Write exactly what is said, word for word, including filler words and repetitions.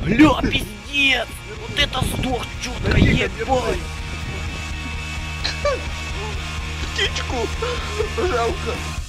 Бля, пиздец! Вот это сдох чутко, ебать! Птичку жалко.